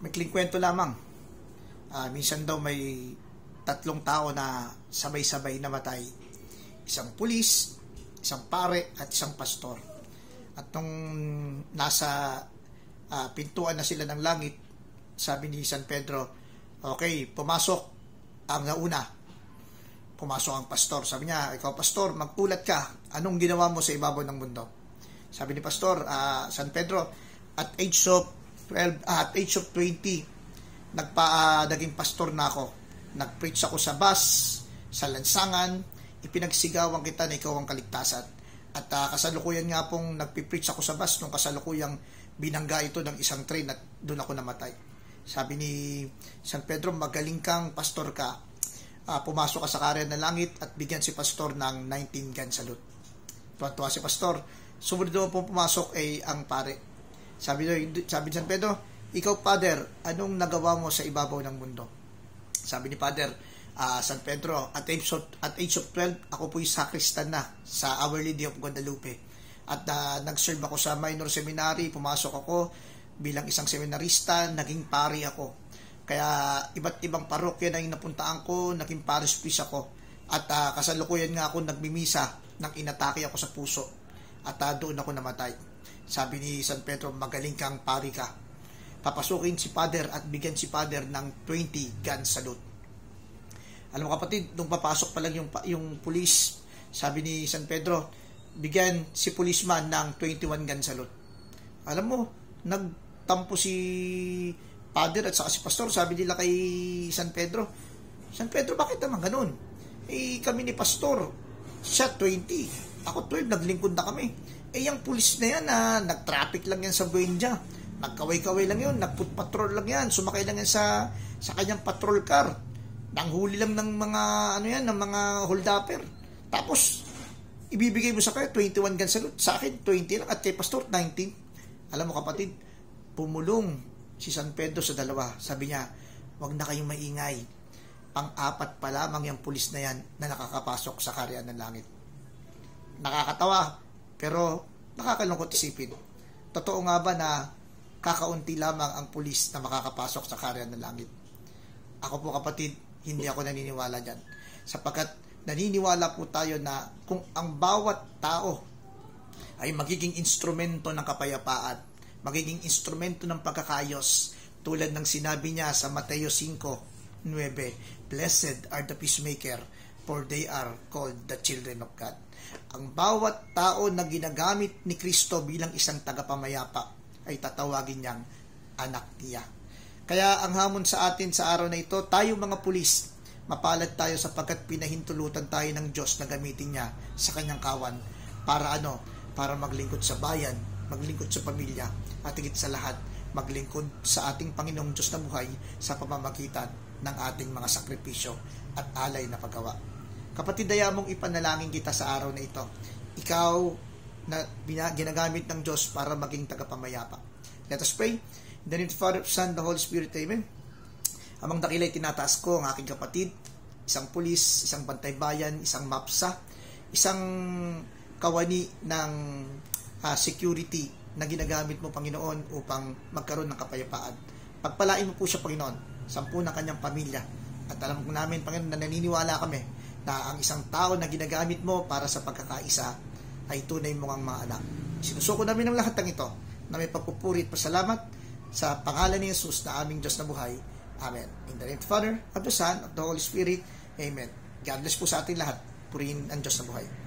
Maikling kwento lamang. Minsan daw may 3 tao na sabay-sabay namatay. Isang pulis, isang pare, at isang pastor. At nung nasa pintuan na sila ng langit, sabi ni San Pedro, okay, pumasok ang nauna. Pumasok ang pastor. Sabi niya, ikaw pastor, magpulat ka. Anong ginawa mo sa ibabaw ng mundo? Sabi ni pastor, San Pedro, at age of 20, naging pastor na ako. Nag-preach ako sa bus, sa lansangan, ipinagsigawan kita na ikaw ang kaligtasan. At kasalukuyan nga pong nagpipreach ako sa bus nung kasalukuyang binangga ito ng isang train at doon ako namatay. Sabi ni San Pedro, magaling kang pastor ka. Pumasok ka sa karya ng langit at bigyan si pastor ng 19 gun salute. Tuwa si pastor. Sumunod doon po pumasok ay ang pare. Sabi ni San Pedro, ikaw father, anong nagawa mo sa ibabaw ng mundo? Sabi ni father, San Pedro, at age of 12, ako po'y sacristan na sa Our Lady of Guadalupe. At nag-serve ako sa minor seminary, pumasok ako bilang isang seminarista, naging pari ako. Kaya iba't ibang parokya na yung napuntaan ko, naging parish priest ako. At kasalukuyan nga ako nagmimisa nang inatake ako sa puso. At doon ako namatay. Sabi ni San Pedro, magaling kang pari ka. Papasukin si father at bigyan si father ng 20 gun salute. Alam mo kapatid, nung papasok pa lang yung pulis, sabi ni San Pedro, bigyan si policeman ng 21 gun salute. Alam mo, nagtampo si father at saka si pastor, sabi nila kay San Pedro, bakit naman ganun? Kami ni pastor, siya 20, ako 12, naglingkod na kami. Yung pulis na yan, nag-traffic lang yan sa Buendia, nagkaway-kaway lang yun, nagput-patrol lang yan, sumakay lang yan sa kanyang patrol car, nanghuli lang ng mga ng mga hold-upper. Tapos ibibigay mo sa kanya 21 gun salute, sa akin 20 lang, at kay pastor 19. Alam mo kapatid, pumulong si San Pedro sa dalawa. Sabi niya, wag na kayong maingay, pang-apat pa lamang yung pulis na yan na nakakapasok sa karya ng langit. Nakakatawa, pero nakakalungkot isipin. Totoo nga ba na kakaunti lamang ang pulis na makakapasok sa karya ng langit? Ako po kapatid, hindi ako naniniwala dyan. Sapagkat naniniwala po tayo na kung ang bawat tao ay magiging instrumento ng kapayapaan, magiging instrumento ng pagkakayos, tulad ng sinabi niya sa Mateo 5:9, blessed are the peacemaker, for they are called the children of God. Ang bawat tao na ginagamit ni Kristo bilang isang tagapamayapa ay tatawagin niyang anak niya. Kaya ang hamon sa atin sa araw na ito, tayo mga pulis, mapalad tayo sapagkat pinahintulutan tayo ng Diyos na gamitin niya sa kanyang kawan para para maglingkod sa bayan, maglingkod sa pamilya, at higit sa lahat, maglingkod sa ating Panginoong Diyos na buhay sa pamamagitan ng ating mga sakripisyo at alay na paggawa. Kapatid, daya mong ipanalangin kita sa araw na ito. Ikaw na ginagamit ng Diyos para maging tagapamayapa. Let us pray. In the name of the Father, Son, the Holy Spirit, Amen. Amang dakila'y tinataas ko ang aking kapatid, isang pulis, isang bantay bayan, isang mapsa, isang kawani ng security na ginagamit mo, Panginoon, upang magkaroon ng kapayapaan. Pagpalain mo po siya, Panginoon, 10 ng kanyang pamilya. At alam ko namin, Panginoon, na naniniwala kami na ang isang tao na ginagamit mo para sa pagkakaisa ay tunay mong mga anak. Sinusuko namin ang lahat ng ito na may pagpupuri at pasalamat sa pangalan ni Jesus na aming Diyos na buhay. Amen. In the name of the Father, of the Son, of the Holy Spirit. Amen. God bless po sa ating lahat. Purihin ang Diyos na buhay.